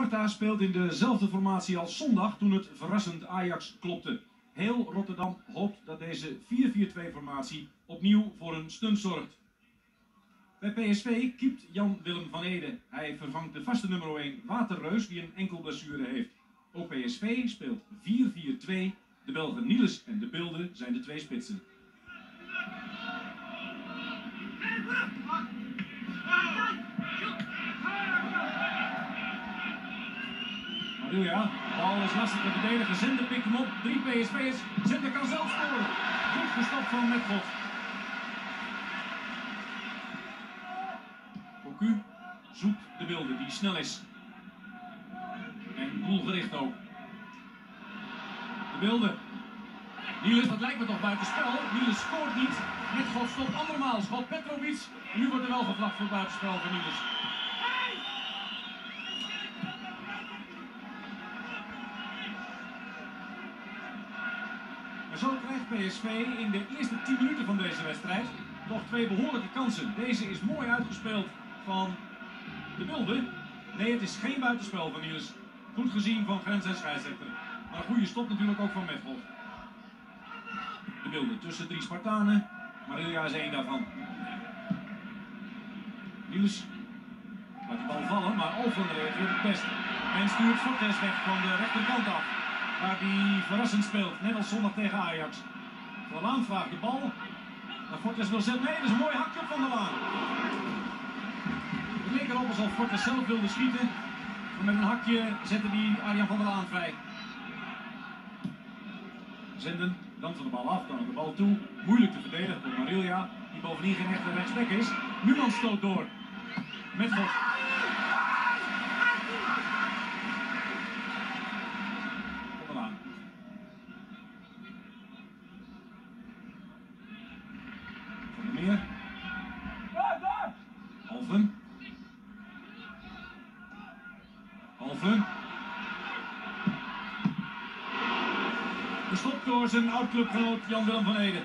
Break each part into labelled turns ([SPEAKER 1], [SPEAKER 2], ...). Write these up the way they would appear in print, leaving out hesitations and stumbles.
[SPEAKER 1] Sparta speelt in dezelfde formatie als zondag toen het verrassend Ajax klopte. Heel Rotterdam hoopt dat deze 4-4-2 formatie opnieuw voor een stunt zorgt. Bij PSV keept Jan-Willem van Ede. Hij vervangt de vaste nummer 1 Waterreus die een enkel blessure heeft. Ook PSV speelt 4-4-2. De Belgen Niels en De Bilde zijn de twee spitsen. Maria, de bal is lastig te verdedigen. Zender pikt hem op. 3 PSV'ers. Zender kan zelf scoren. Goed gestopt van Metgold. Cocu zoekt De Bilde die snel is. En doelgericht ook. De Bilde. Niels, dat lijkt me toch buitenspel. Niels scoort niet. Metgold stopt andermaal. Schot Petrovic. Nu wordt er wel gevlacht voor buitenspel van Niels. En zo krijgt PSV in de eerste 10 minuten van deze wedstrijd toch 2 behoorlijke kansen. Deze is mooi uitgespeeld van De Bilde. Nee, het is geen buitenspel van Niels. Goed gezien van grens en scheidsrechter. Maar een goede stop natuurlijk ook van Metgold. De Bilde tussen 3 Spartanen. Maria is 1 daarvan. Niels laat die bal vallen, maar Alphen reageert het best. En stuurt Fortes weg van de rechterkant af. Waar hij verrassend speelt, net als zondag tegen Ajax. Van der Laan vraagt de bal. Maar Fortes wil zetten. Nee, dat is een mooi hakje van der Laan. Het leek erop alsof Fortes zelf wilde schieten. Maar met een hakje zette hij Arjan van der Laan vrij. Zenden dan van de bal af, dan op de bal toe. Moeilijk te verdedigen door Marilja, die bovendien geen echte rechtsback is. Numan stoot door. Metgold. Van der Laan. Van der Meer. Alphen. Alphen. Gestopt door zijn oud-clubgenoot Jan-Willem van Ede.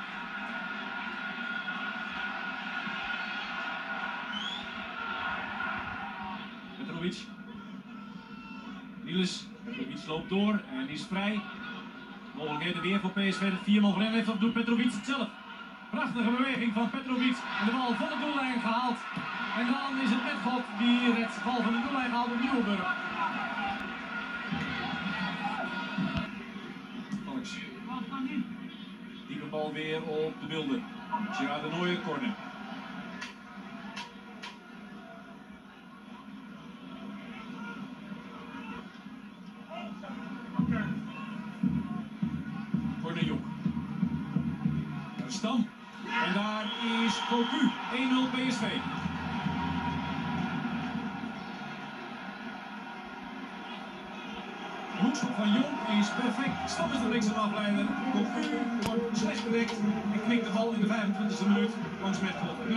[SPEAKER 1] Petrovic. Niels. Petrovic loopt door en is vrij. Mogelijkheden weer voor PSV. De 4 man voor hem heeft, of doet Petrovic het zelf. Prachtige beweging van Petrovic. En de bal van de doellijn gehaald. En dan is het Metgold die het bal van de doellijn gehaald door Nieuwenburg. Diepe bal weer op De Bilde. Gerard de Nooijer, corner. Corner Jonk. Stam. En daar is Cocu. 1-0 PSV. De hoekschop van Jonk is perfect. Stam is de bliksem afleider. Cocu wordt slecht gedekt en knikt de bal in de 25e minuut langs Metgold. 0-1.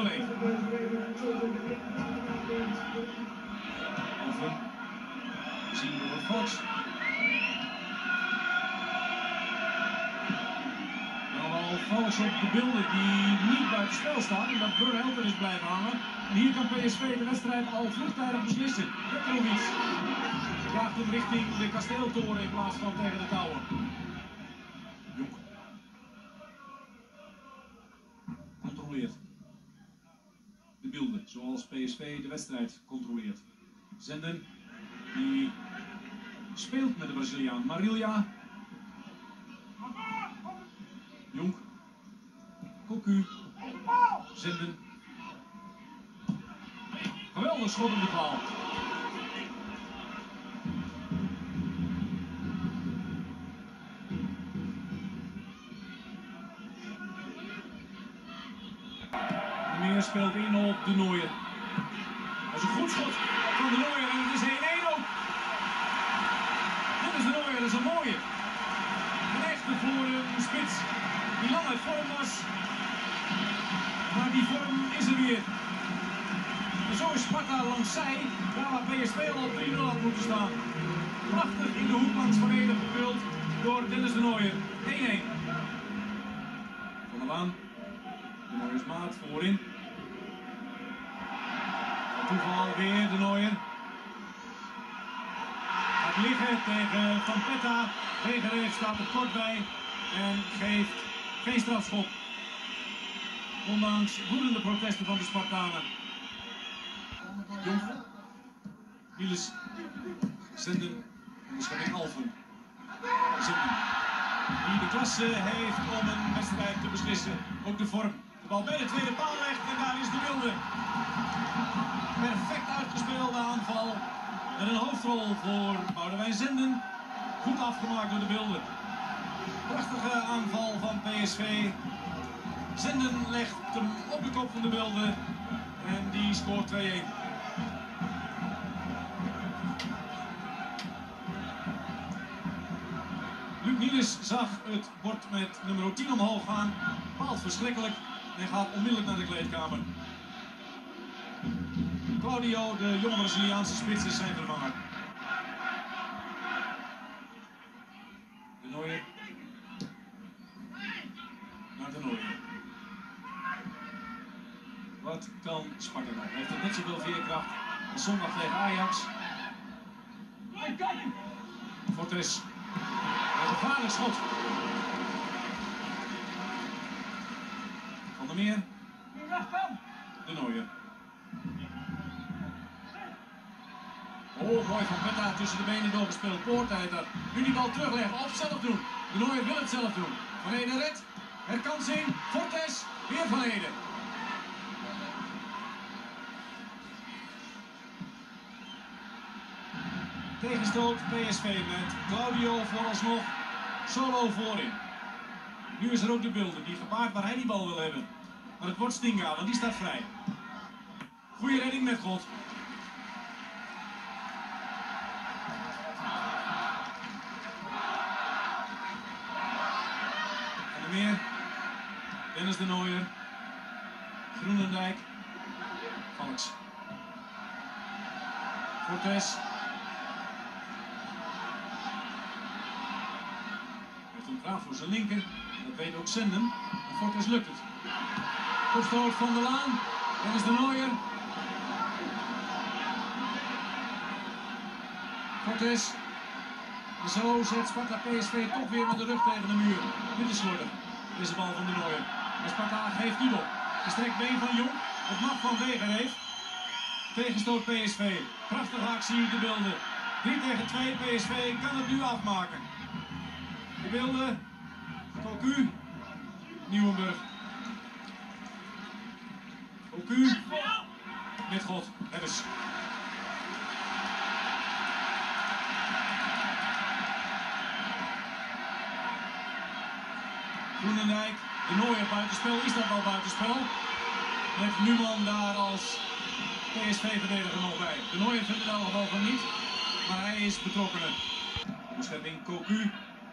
[SPEAKER 1] Alphen. Zien door Fox. Fox op De Bilde die niet buiten spel staat en dat Burhelter is blijven hangen. En hier kan PSV de wedstrijd al vroegtijdig beslissen. Petrovic jaagt hem richting de kasteeltoren in plaats van tegen de touwen. Jonk. Controleert. De Bilde, zoals PSV de wedstrijd controleert. Zenden, die speelt met de Braziliaan Marilja. Jonk. Cocu. Zenden. Geweldig schot op de paal. De Meer speelt in op De Nooijer. Dat is een goed schot van De Nooijer en het is 1-1 ook. Dit is De Nooijer, dat is een mooie. Een echte voor een spits die lang uit vorm was. Maar die vorm is er weer. En zo is Sparta langs zij, daar waar PSV al 3-0 had moeten staan. Prachtig in de hoek langs Van Ede gevuld door Dennis De Nooijer. 1-1. Van der Laan. De Nooijer's maat voorin. Toeval weer De Nooijer. het liggen tegen Van Petta. Wegereef staat er kort bij en geeft geen strafschop. Ondanks woedende protesten van de Spartanen. Jong. Niels. Zenden. Beschatting Alphen. Zenden. Die de klasse heeft om een wedstrijd te beslissen. Ook de vorm. De bal bij de tweede paal legt en daar is de Wilde. Perfect uitgespeelde aanval. Met een hoofdrol voor Boudewijn Zenden. Goed afgemaakt door de Wilde. Prachtige aanval van PSV. Zenden legt hem op de kop van de Wilde. En die scoort 2-1. Luc Niels zag het bord met nummer 10 omhoog gaan. Paalt verschrikkelijk en gaat onmiddellijk naar de kleedkamer. Claudio, de jonge Braziliaanse spits, is zijn vervanger. De Nooijer. Naar de Nooijer. Wat kan Sparta nog? Heeft het net zoveel veerkracht als zondag tegen Ajax. Fortes. Een gevaarlijk schot. Van der Meer. De Nooijer. Oh, mooi van Petta tussen de benen doorgespeeld. Poortijder. Nu die bal terugleggen of zelf doen. De Nooijer wil het zelf doen. Van Ede redt. Herkansing. Fortes. Weer Van Ede. Tegenstoot PSV met Claudio vooralsnog solo voorin. Nu is er ook de Wilde die gepaard waar hij die bal wil hebben. Maar het wordt Stinga, want die staat vrij. Goeie redding met God. Van der Meer. Dennis de Nooijer. Groenendijk. Valks. Fortes. Een graaf voor zijn linker, dat weet ook Zenden. En Fortes lukt het. Kopstoot van der Laan, Dennis de Nooijer. Fortes. En zo zet Sparta PSV toch weer met de rug tegen de muur. Dit is slordig, deze bal van de Nooijer. En Sparta geeft niet op. Gestrekt been van Jong, het mag van Wegereef. Tegenstoot PSV, prachtige actie, de Wilde. 3 tegen 2, PSV kan het nu afmaken. De Wilde, Cocu, Nieuwenburg. Cocu, met God, Hebbes. Groenendijk, de Nooijer buitenspel, is dat wel buitenspel? Met Numan daar als PSV-verdediger nog bij. De Nooijer vindt het in elk geval van niet, maar hij is betrokkenen. Beschetting Cocu.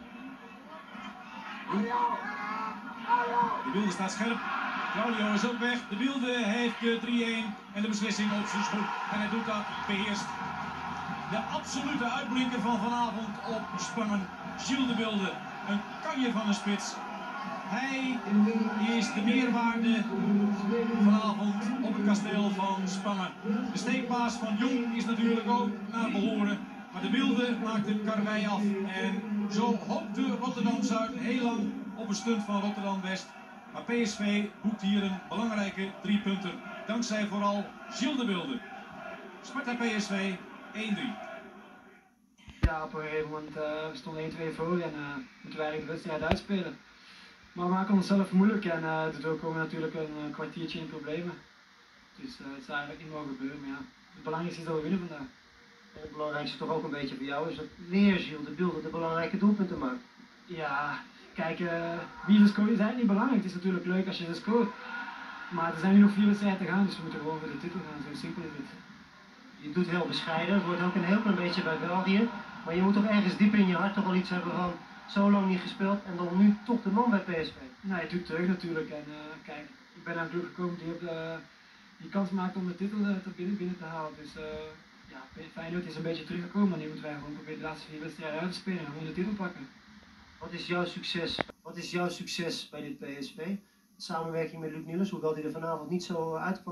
[SPEAKER 1] De Wilde staat scherp. Claudio is ook weg. De Wilde heeft de 3-1 en de beslissing op zijn schoen. En hij doet dat beheerst. De absolute uitblinker van vanavond op Spangen. Gilles de Wilde. Een kanje van een spits. Hij is de meerwaarde vanavond op het kasteel van Spangen. De steekpaas van Jong is natuurlijk ook naar behoren. Maar de Wilde maakt de karwei af. En zo hoopte Rotterdam-Zuid heel lang op een stunt van Rotterdam-West. Maar PSV boekt hier een belangrijke 3 punten. Dankzij vooral Gilles de Wilde. Sparta PSV 1-3.
[SPEAKER 2] Ja, op een gegeven moment we stonden 1-2 voor en moeten wij eigenlijk de wedstrijd uitspelen. Maar we maken onszelf moeilijk en daardoor komen we natuurlijk een kwartiertje in problemen. Dus het is eigenlijk niet mogen gebeuren, maar ja, het belangrijkste is dat we winnen vandaag.
[SPEAKER 3] Het belangrijkste toch ook een beetje voor jou is dat weer Gilles de Wilde de belangrijke doelpunten maakt.
[SPEAKER 2] Ja, kijk, wie ze scoort is eigenlijk niet belangrijk. Het is natuurlijk leuk als je ze scoort. Maar er zijn nu nog 4 wedstrijden te gaan, dus we moeten gewoon voor de titel gaan. Zo simpel is het.
[SPEAKER 3] Je doet heel bescheiden, het wordt ook een heel klein beetje bij België. Maar je moet toch ergens diep in je hart toch wel iets hebben van zo lang niet gespeeld en dan nu toch de man bij PSV.
[SPEAKER 2] Nee, het doet terug natuurlijk. En kijk, ik ben aan de club gekomen die die kans maakt om de titel binnen te halen. Dus ja, Feyenoord is een beetje teruggekomen, maar nu moeten wij gewoon proberen de laatste 4 wedstrijden uit te spelen en gewoon de titel pakken.
[SPEAKER 3] Wat is jouw succes? Wat is jouw succes bij dit PSV? De samenwerking met Luc Niels, hoewel hij er vanavond niet zo uitkwam?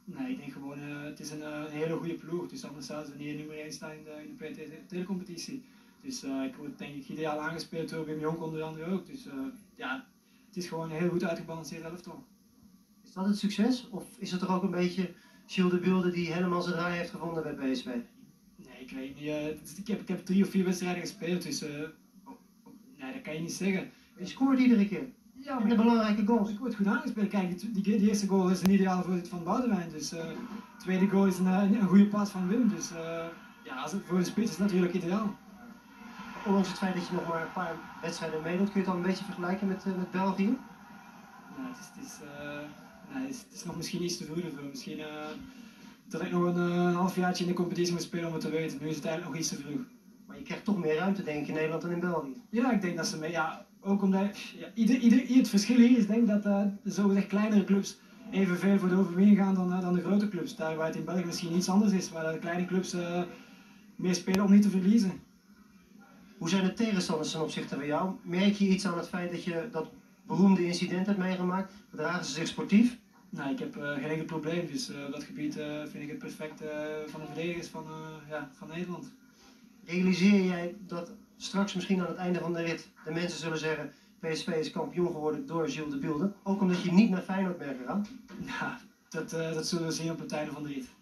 [SPEAKER 2] Nee, ik denk gewoon, het is een hele goede ploeg. Dus anders zouden ze niet nummer 1 staan in de PT-competitie. Dus ik word denk ik ideaal aangespeeld door Wim Jonk onder andere ook. Dus ja, het is gewoon een heel goed uitgebalanceerd elftal.
[SPEAKER 3] Is dat het succes? Of is het toch ook een beetje Gilles de Bilde die helemaal zijn draai heeft gevonden bij PSV?
[SPEAKER 2] Nee, ik weet niet. Ik heb 3 of 4 wedstrijden gespeeld, dus nee, dat kan je niet zeggen.
[SPEAKER 3] Je scoort iedere keer.
[SPEAKER 2] Ja,
[SPEAKER 3] En de belangrijke goals.
[SPEAKER 2] ik word goed aangespeeld. Kijk, die eerste goal is een ideale voorzet van Boudewijn. Dus de tweede goal is een goede paas van Wim. Dus ja, voor de spits is het natuurlijk ideaal.
[SPEAKER 3] Ondanks het feit dat je nog maar een paar wedstrijden meedoet, kun je het dan een beetje vergelijken met België?
[SPEAKER 2] Nee, het is nog misschien iets te vroeg ervoor. Misschien dat ik nog een halfjaartje in de competitie moet spelen om het te weten. Nu is het eigenlijk nog iets te vroeg.
[SPEAKER 3] Maar je krijgt toch meer ruimte, denk ik, in Nederland dan in België.
[SPEAKER 2] Ja, ik denk dat ze mee. Ja, ook omdat. Ja, het verschil hier is denk ik dat de zogezegd kleinere clubs evenveel voor de overwinning gaan dan de grote clubs. Daar waar het in België misschien iets anders is, waar de kleine clubs meer spelen om niet te verliezen.
[SPEAKER 3] Hoe zijn de tegenstanders ten opzichte van jou? Merk je iets aan het feit dat je dat beroemde incident hebt meegemaakt? Gedragen ze zich sportief?
[SPEAKER 2] Nou, ik heb geen enkel probleem, dus op dat gebied vind ik het perfect van de verdedigers van Nederland.
[SPEAKER 3] Realiseer jij dat straks misschien aan het einde van de rit de mensen zullen zeggen PSV is kampioen geworden door Gilles de Bilde? Ook omdat je niet naar Feyenoord bent gegaan?
[SPEAKER 2] Ja, dat zullen we zien op het einde van de rit.